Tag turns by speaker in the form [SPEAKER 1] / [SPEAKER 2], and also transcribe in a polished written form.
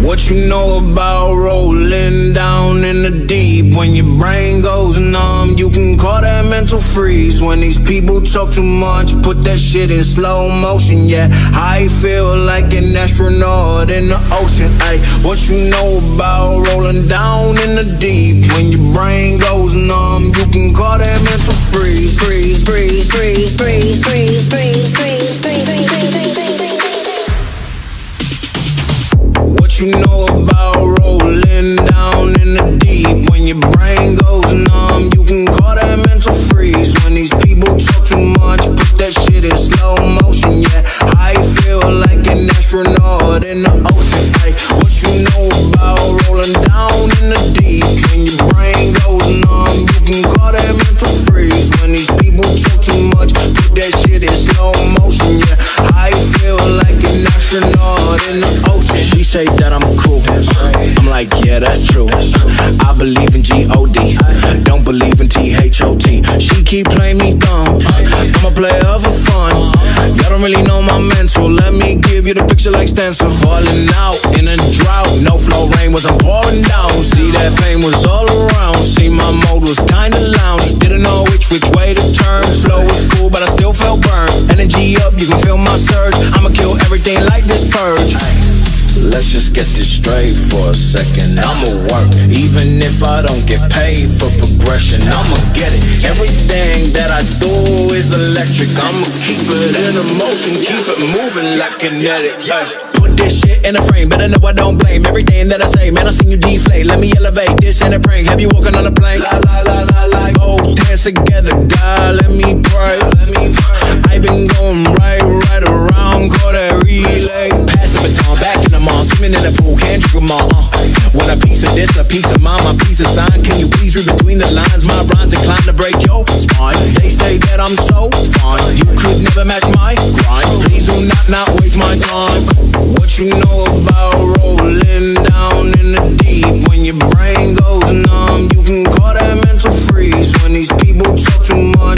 [SPEAKER 1] What you know about rolling down in the deep? When your brain goes numb, you can call that mental freeze. When these people talk too much, put that shit in slow motion. Yeah, I feel like an astronaut in the ocean. Ay, what you know about rolling down in the deep? When your brain goes numb, you can call that mental freeze. Freeze, freeze, freeze, freeze, freeze, freeze, freeze, freeze, freeze, freeze, freeze. What you know about rolling down in the deep? When your brain goes numb, you can call that mental freeze. When these people talk too much, put that shit in slow motion. Yeah, I feel like an astronaut in the ocean. Ay, what you know about rolling down in the deep? When your brain goes numb, you can call that mental freeze. When these people talk too much, put that shit in slow motion. Yeah, I feel like an astronaut in the ocean. She say that I'm cool, I'm like, yeah, that's true. I believe in G-O-D, don't believe in T-H-O-T. She keep playing me dumb, I'm a player for fun. Y'all don't really know my mental, let me give you the picture like stencil. Falling out in a drought, no flow rain was I'm pouring down. See that pain was all around, see my mode was kinda lounge. Didn't know which way to turn, flow was cool but I still felt burned. Energy up, you can feel my surge, I'ma kill everything like this purge. Let's just get this straight for a second. I'ma work, even if I don't get paid for progression. I'ma get it, everything that I do is electric. I'ma keep it in motion, keep it moving like kinetic. Put this shit in a frame, better know I don't blame everything that I say. Man, I seen you deflate, let me elevate. This ain't a prank, have you walking on a plane? La la la la la, go dance together, God, let me pray. I been going right around, call that relay. Pass the baton, back in the mall, swimming in the pool, can't drink them all. Want a piece of this, a piece of mine, my piece of sign. Can you please read between the lines? My rhymes inclined to break your spine. They say that I'm so fine, you could never match my grind. Please do not waste my time. What you know about rolling down in the deep? When your brain goes numb, you can call that mental freeze. When these people talk too much,